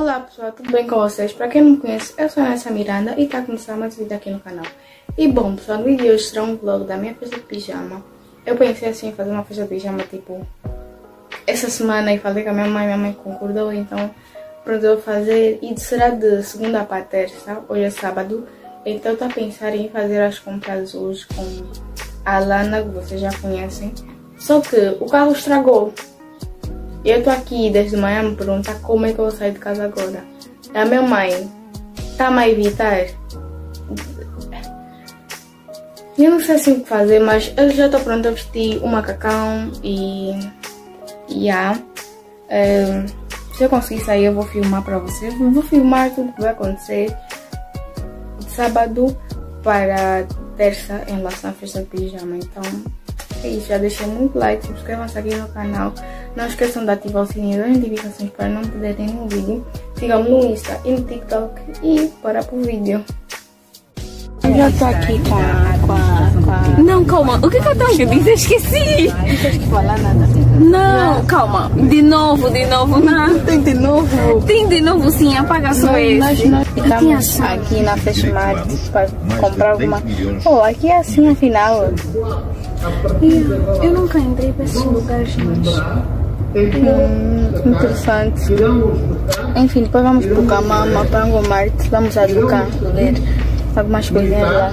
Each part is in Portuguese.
Olá pessoal, tudo bem com vocês? Para quem não me conhece, eu sou a Nessa Miranda e está a começar mais um vídeo aqui no canal. E bom pessoal, no vídeo de hoje será um vlog da minha festa de pijama. Eu pensei assim em fazer uma festa de pijama tipo essa semana e falei com a minha mãe concordou, então pronto, eu vou fazer. E será de segunda para terça, hoje é sábado, então eu tô a pensar em fazer as compras hoje com a Lana, que vocês já conhecem. Só que o carro estragou. Eu tô aqui desde manhã me perguntar como é que eu vou sair de casa agora. A minha mãe tá-me a evitar. Eu não sei assim o que fazer, mas eu já tô pronta a vestir o macacão e... se eu conseguir sair eu vou filmar pra vocês. Vou filmar tudo que vai acontecer de sábado para terça em relação à festa de pijama. Então é isso, já deixei muito like, subscrevam-se aqui no canal. Não esqueçam de ativar o sininho das notificações para não perderem nenhum vídeo. Sigam-me no Insta e no TikTok e bora pro vídeo. Eu já tô aqui com a... Não, calma, o que eu tava dizendo? Esqueci! Não tens que falar nada. Não, calma, de novo, não. Tem de novo? Tem de novo sim, apaga só esse. Nós estamos aqui na Feshmart para comprar alguma... Oh, aqui é assim afinal. Eu nunca entrei para esses lugares, mas... Interessante. Enfim, depois vamos pro Camama, para Angomart, vamos a Ducan ver algumas coisinhas lá.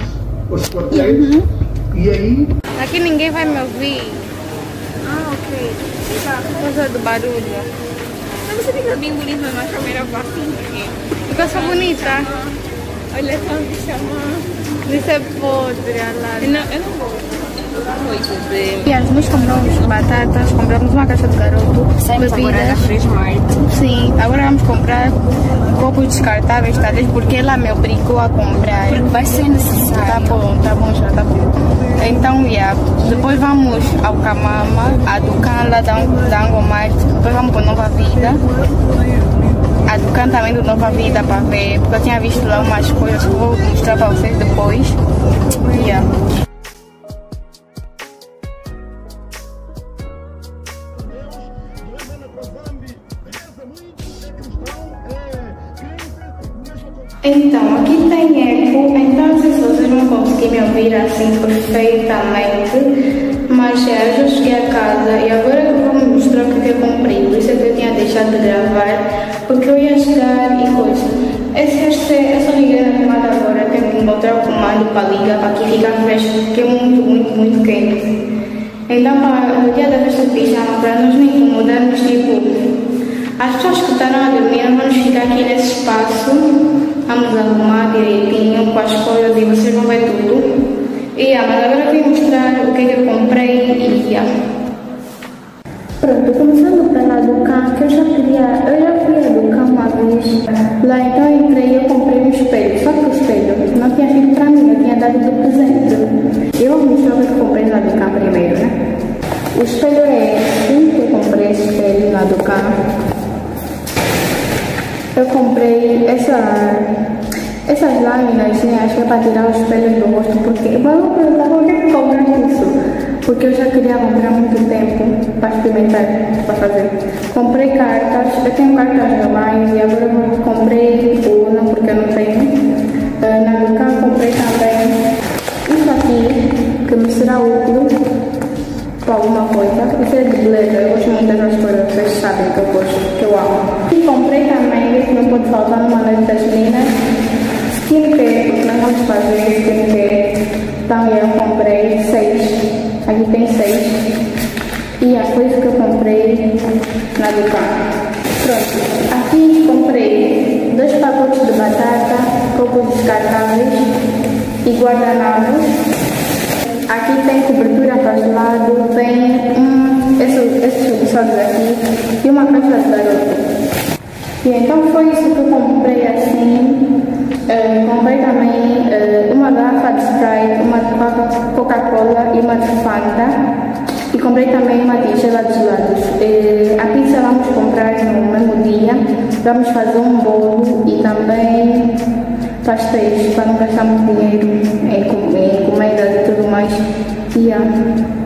Aqui ninguém vai me ouvir. Ah, ok. Por causa do barulho. Mas você fica bem bonita na câmera assim. Porque eu sou bonita. Olha só me chamar. Isso é podre, Alana. Eu não vou. Muito bem. Nós compramos batatas, compramos uma caixa de garoto, bebidas. Sim, agora vamos comprar copos descartáveis, talvez, porque ela me obrigou a comprar. Porque vai ser necessário. Tá bom, já tá bom. Então, depois vamos ao Camama, a Ducan lá da Angomart, depois vamos para Nova Vida. A Ducan também do Nova Vida para ver, porque eu tinha visto lá umas coisas que eu vou mostrar para vocês depois. Então, aqui tem eco, então não sei se vocês vão conseguir me ouvir assim perfeitamente, mas eu já cheguei a casa e agora eu vou mostrar o que eu comprei, por isso é que eu tinha deixado de gravar, porque eu ia chegar e coisa. Eu só liguei na tomada agora, tenho que encontrar o comando para ligar, para que ficar fresco, porque é muito quente. Então, no dia da festa de pijama, para nós não incomodarmos, tipo, as pessoas que estão a dormir, vamos ficar aqui nesse espaço, vamos arrumar direitinho com as coisas e vocês vão ver tudo. Mas agora eu vim mostrar o que eu comprei e Pronto, começando pela Ducan, que eu já fui a Ducan uma vez. Lá então eu entrei e eu comprei um espelho, só que o espelho não tinha sido para mim, eu tinha dado de presente. Eu vou mostrar o que eu comprei na Ducan primeiro, né? O espelho é esse, que eu comprei esse espelho na Ducan. Eu comprei essas lâminas, né? Acho que é para tirar os pelos do rosto, porque eu vou perguntar por que compraste isso? Porque eu já queria comprar há muito tempo para experimentar, para fazer. Comprei cartas, eu tenho cartas normais e agora eu comprei uma porque eu não tenho. Na Ducan comprei também isso aqui, que me será útil para alguma coisa. Isso é de blazer, eu gosto muito dessas coisas, vocês sabem que eu gosto, que eu amo. E comprei também, isso não pode faltar numa noite das meninas, skincare, porque nós vamos fazer skincare. Então eu comprei 6, aqui tem 6. E foi isso que eu comprei na Ducan. Pronto, aqui comprei 2 pacotes de batata, copos descartáveis e guardanapos. Aqui tem cobertura para gelado, tem esses chubiçados aqui e uma caixa de garoto. E então foi isso que eu comprei assim. Comprei também uma garrafa de Sprite, uma de Coca-Cola e uma de Fanta. E comprei também uma tigela de gelados. A pizza vamos comprar no mesmo dia. Vamos fazer um bolo e também pastéis para não gastar muito dinheiro em comidas e tudo mais.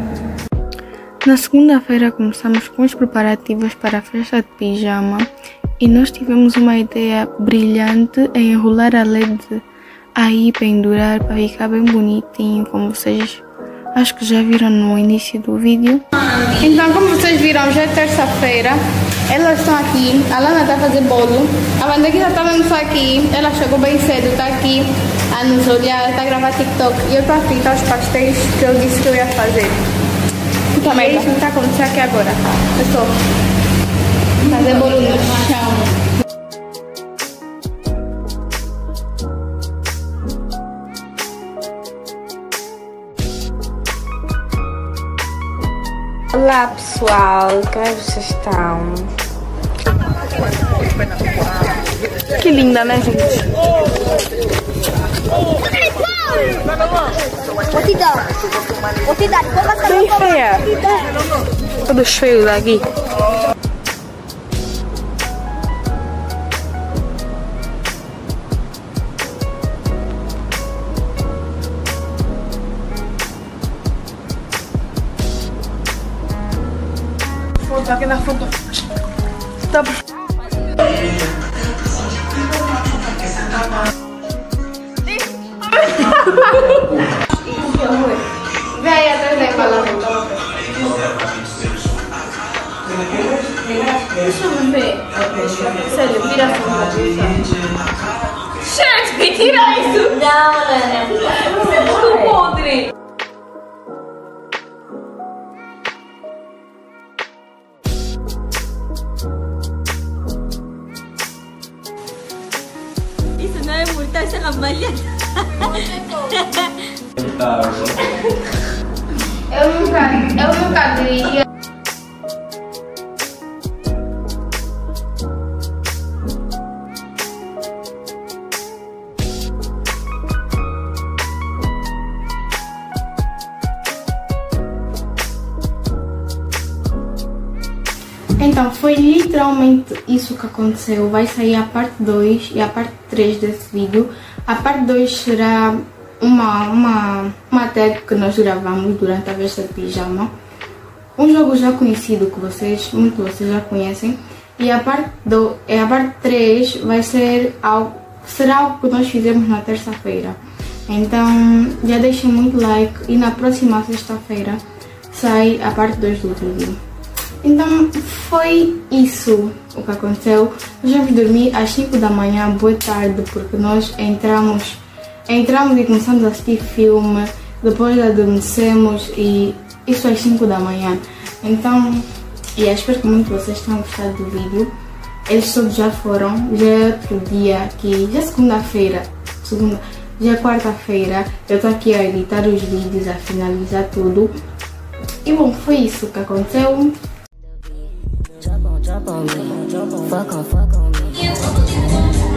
Na segunda-feira começamos com os preparativos para a festa de pijama E nós tivemos uma ideia brilhante em enrolar a LED aí, pendurar para ficar bem bonitinho, como vocês acho que já viram no início do vídeo. Então, como vocês viram, já é terça-feira. Elas estão aqui, a Lana está a fazer bolo. A Wanda que já estava só aqui, ela chegou bem cedo, está aqui a nos olhar, está a gravar TikTok. E eu estou a fritar os pastéis que eu disse que eu ia fazer. E é isso que está a acontecer aqui agora. Eu estou a fazer bolo no chão. Olá pessoal, como é que vocês estão? Que linda, né, gente? Bem feia. Todos feios aqui. Foto aqui na foto. Tá. Vem aí atrás da embalagem. Deixa eu ver. Sério, vira a foto. Gente, tira isso! Não, Lana, é muito podre. Isso não é multa, isso é ramalhada. Eu nunca diria. Então, foi literalmente isso que aconteceu. Vai sair a parte 2 e a parte 3 desse vídeo. A parte 2 será uma tag que nós gravamos durante a festa de pijama. Um jogo já conhecido que muitos de vocês já conhecem. E a parte 3 vai ser será algo que nós fizemos na terça-feira. Então, já deixem muito like e na próxima sexta-feira sai a parte 2 do vídeo. Então foi isso o que aconteceu. Nós vamos dormir às 5 da manhã, boa tarde, porque nós entramos e começamos a assistir filme, depois adormecemos e isso às 5 da manhã. Então, espero que muito vocês tenham gostado do vídeo. Eles todos já foram, já é outro dia aqui, já é segunda-feira, já é quarta-feira. Eu estou aqui a editar os vídeos, a finalizar tudo. E bom, foi isso que aconteceu. Jump on me, fuck on me.